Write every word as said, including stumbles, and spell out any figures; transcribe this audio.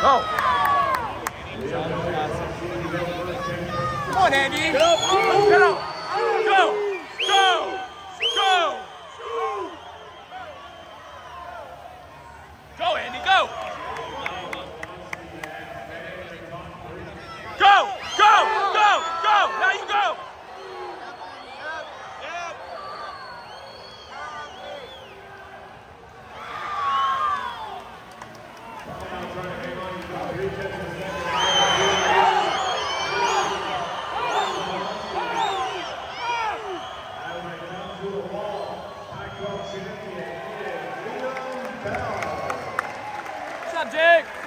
Go. Come on, Andy. Get up. Get up. Go. Go. Go. Go, Andy. Go. Go. Go. Go. Go. Now you go. What's up, Jake?